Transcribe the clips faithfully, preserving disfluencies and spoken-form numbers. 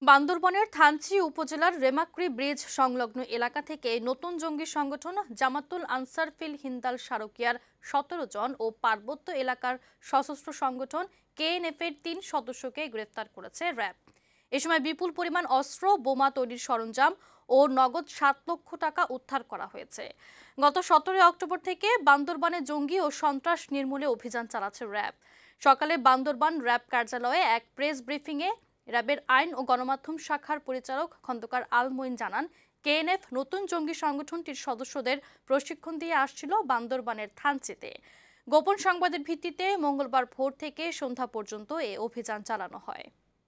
বান্দরবানের থানচি উপজেলার রেমাক্রি ব্রিজ সংলগ্ন এলাকা থেকে নতুন জঙ্গি সংগঠন জামাতুল আনসার ফিল হিন্দাল সারকিয়ার সতেরো জন ও পার্বত্য এলাকার সশস্ত্র সংগঠন কেএনএফ এর তিন সদস্যকে গ্রেফতার করেছে র্যাব। এ সময় বিপুল পরিমাণ অস্ত্র, বোমা তৈরির সরঞ্জাম ও নগদ সাত লক্ষ টাকা উদ্ধার করা হয়েছে। গত সতেরোই অক্টোবর থেকে বান্দরবানে জঙ্গি ও সন্ত্রাস নির্মূলে অভিযান চালাচ্ছে র্যাব। সকালে বান্দরবান র্যাব কার্যালয়ে এক প্রেস ব্রিফিংয়ে র্যাবের আইন ও গণমাধ্যম শাখার পরিচালক খন্দকার আল মঈন জানান, কেএনএফ নতুন জঙ্গি সংগঠনটির সদস্যদের প্রশিক্ষণ দিয়ে আসছিল বান্দরবানের থানচিতে। গোপন সংবাদের ভিত্তিতে মঙ্গলবার ভোর থেকে সন্ধ্যা পর্যন্ত এ অভিযান চালানো হয়।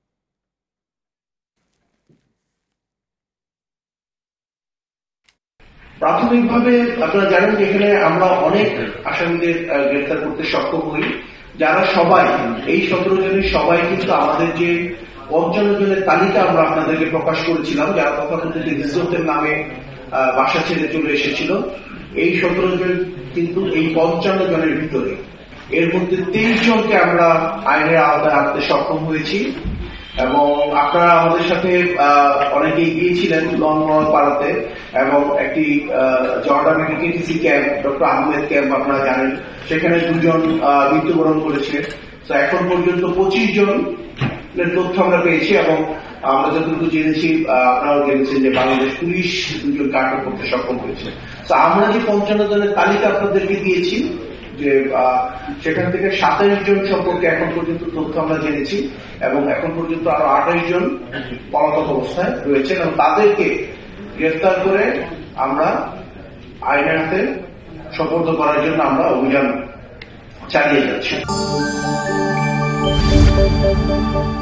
প্রাথমিকভাবে আপনারা জানেন যে এখানে আমরা অনেক আসামিদের গ্রেফতার করতে সক্ষম হই, যারা সবাই এই সতেরো জনের সবাই কিন্তু আমাদের যে পঞ্চান্ন জনের তালিকা আমরা আপনাদেরকে প্রকাশ করেছিলাম, যারা তথাকথিত হিজরতের নামে বাসা ছেড়ে চলে এসেছিল, এই সতেরো জন কিন্তু এই পঞ্চান্ন জনের ভিতরে এর মধ্যে তেইশ জনকে আমরা আইনের আওতায় আনতে সক্ষম হয়েছি। এবং আপনারা আমাদের সাথে অনেকেই গিয়েছিলেন লংমহল পাড়াতে এবং একটি জর্ডানের KTC camp, doctor Ahmed camp আপনারা জানেন, সেখানে দুজন মৃত্যুবরণ করেছে। তো এখন পর্যন্ত পঁচিশ জন তথ্য আমরা পেয়েছি এবং আমরা যতটুকু জেনেছি আপনারাও জেনেছেন যে বাংলাদেশ পুলিশ দুজনকে আটক করতে সক্ষম হয়েছে। তো আমরা যে পঞ্চান্ন জনের তালিকা আপনাদেরকে দিয়েছি, যে সেখান থেকে সাতাইশ জন সম্পর্কে এখন পর্যন্ত তথ্য আমরা জেনেছি এবং এখন পর্যন্ত আরো আঠাইশ জন পলাতক অবস্থায় রয়েছেন এবং তাদেরকে গ্রেফতার করে আমরা আইনের হাতে সোপর্দ করার জন্য আমরা অভিযান চালিয়ে যাচ্ছি।